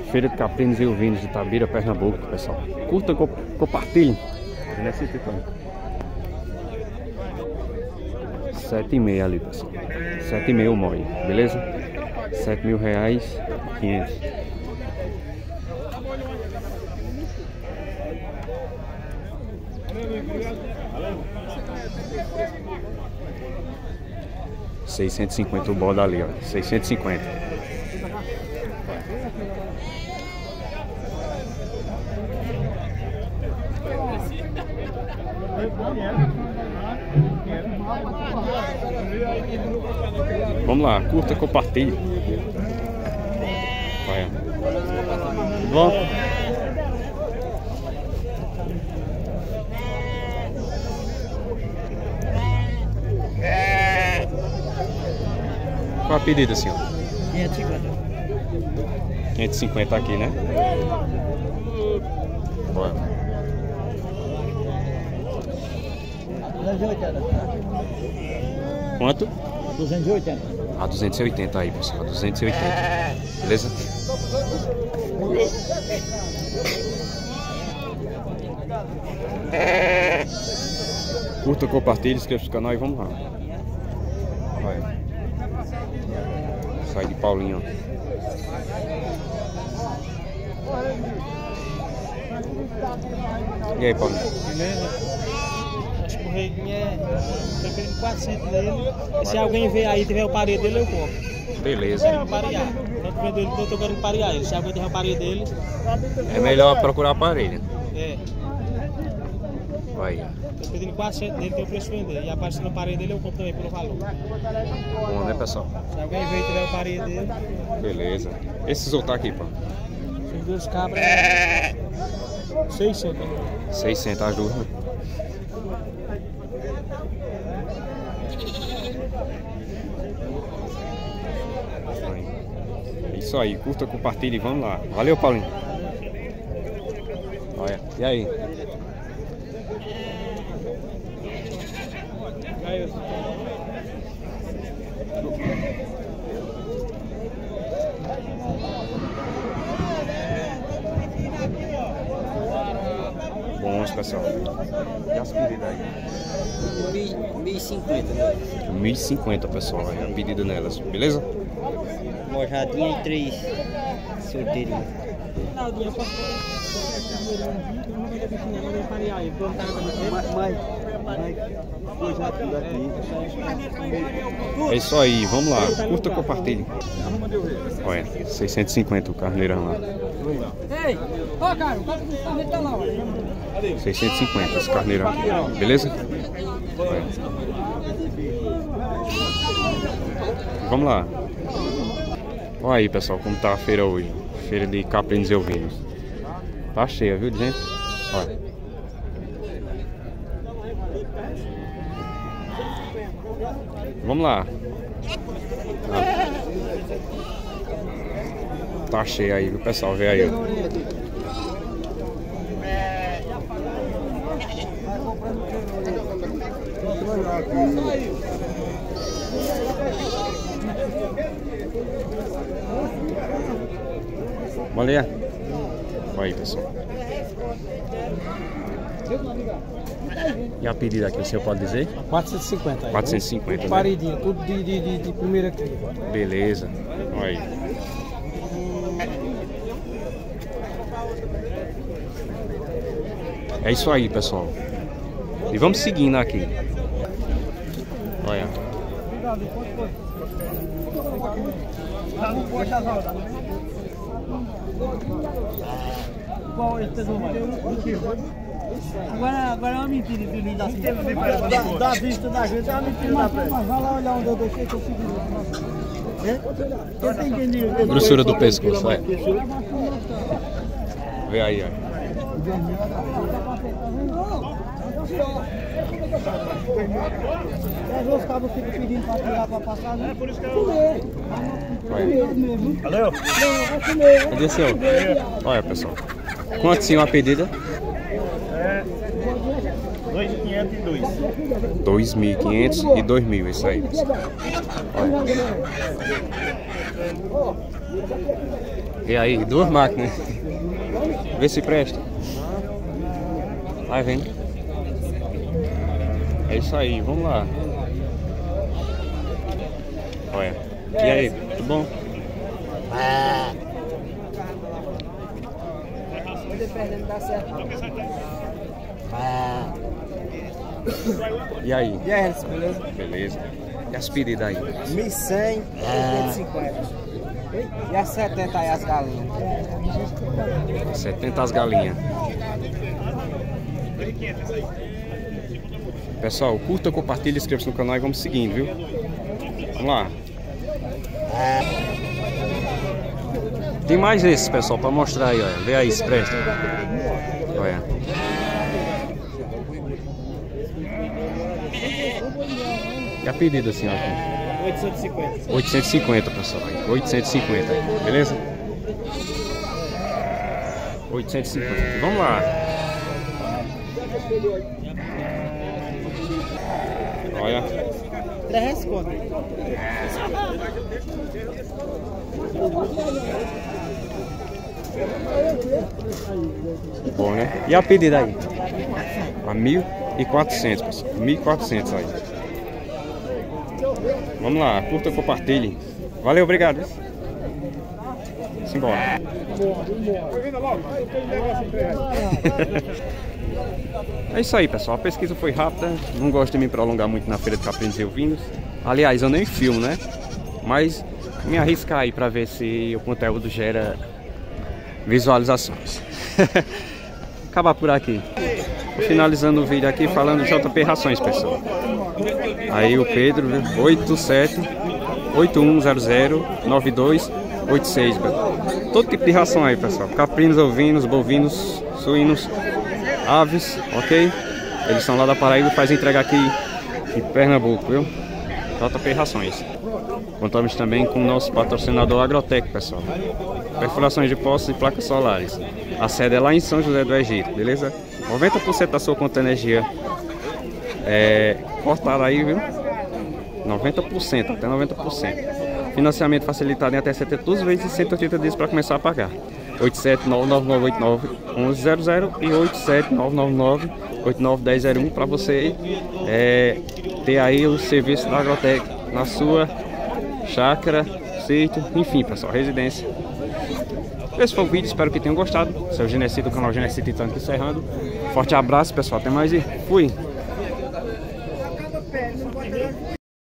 Feira de Caprinos e Ovinos de Itabira, Pernambuco, pessoal. Curta, compartilhe. 7,5 ali, pessoal. 7,5 o mói, beleza? 7.000 reais, 500. R$650 o bode ali, ó. 650. Vamos lá, curta, compartilhe. Vai. Bom. Qual a pedida, senhor? 550. 550 aqui, né? Bora. 280. Quanto? 280. A 280 aí, pessoal. 280. Beleza? Curta, compartilhe, inscreva-se no canal e vamos lá. Vai. Sai de Paulinho. E aí, Paulinho? Beleza? Acho que o reguinho eu pedindo 400 dele. E se alguém ver aí e tiver o parede dele, eu compro. Beleza. Eu vou parear. Eu tô querendo parear ele. Se alguém tiver o parede dele. É melhor procurar aparelho. É. Vai. Tô pedindo 400 dele, tem o preço de vender. E aparecendo o parede dele, eu compro também pelo valor. Bom, né, pessoal? Se alguém ver e tiver o parede dele. Beleza. Esses outros aqui, pô. Os dois cabras. 600. 600 as duas, né? É isso aí, curta, compartilha e vamos lá. Valeu, Paulinho. Olha, e aí? Bons, pessoal. E as pedidas aí? 1.050, né? 1.050, pessoal. É a pedida nelas, beleza? Mojadinha e 3 solteirinhos. É isso aí, vamos lá. Curta, compartilhe. Olha, 650 o carneirão lá. Ei, ó, cara, o carneiro tá lá, ó. 650 esse carneirão aqui, beleza? Olha. Vamos lá. Olha aí, pessoal, como tá a feira hoje. Feira de Caprinos e Ovinos. Tá cheia, viu, de gente? Olha. Vamos lá. Tá cheia aí, viu, pessoal? Vê aí. Olha aí, pessoal. E a pedida aqui, o senhor pode dizer? 450. 450, né? Paredinha, tudo de primeira aqui. Beleza. Olha aí. É isso aí, pessoal. E vamos seguindo aqui. Olha. Qual esse tesouro? Agora é uma mentira, filho assim. Da vista da gente é uma mentira da frente. Mas vai lá olhar onde eu deixei que eu segui. Grossura do pescoço, é. Vê aí, ó. Os cabos ficam pedindo para tirar para passar, né? É por isso que eu... Valeu? Cadê o seu? Olha, pessoal. Quanto sim uma pedida? 2.500 e 2. 2.500 e 2.000, isso aí, pessoal. E aí, duas máquinas. Vê se presta. Vai vendo. É isso aí, vamos lá. Olha. E aí, tudo bom? E aí? E aí, beleza? Beleza. E as pedidas aí? 1.100 e 50. E as 70 aí as galinhas? 70 as galinhas. Pessoal, curta, compartilha, inscreva-se no canal e vamos seguindo, viu? Vamos lá. Tem mais esses, pessoal, para mostrar aí, olha. Vê aí, se presta. Olha. E a pedida, assim, ó. 850. 850, pessoal. 850, beleza? 850. Vamos lá. Olha. 300 conto. Bom, né? E a pedida aí? A 1.400, pessoal. 1.400 aí. Vamos lá, curta, compartilhe. Valeu, obrigado. Simbora. É isso aí, pessoal. A pesquisa foi rápida. Não gosto de me prolongar muito na feira de caprinos e ovinos. Aliás, eu nem filmo, né? Mas me arriscar aí pra ver se o conteúdo gera visualizações. Acabar por aqui. Finalizando o vídeo aqui falando de JP Rações, pessoal. Aí o Pedro, 87-8100-9286. Todo tipo de ração aí, pessoal. Caprinos, ovinos, bovinos, suínos, aves, ok? Eles são lá da Paraíba e fazem entrega aqui em Pernambuco, viu? JP Rações. Contamos também com o nosso patrocinador Agrotec, pessoal. Perfurações de poços e placas solares. A sede é lá em São José do Egito, beleza? 90% da sua conta de energia cortada aí, viu? 90%, até 90%. Financiamento facilitado em até 72 vezes e 180 dias para começar a pagar. 87999891100 e 87999891001 para você ter aí o serviço da Agrotec na sua chácara, sítio, enfim, pessoal, residência. Esse foi o vídeo, espero que tenham gostado. Seu Genesi do canal Genesi Titânico encerrando. Forte abraço, pessoal, até mais e fui!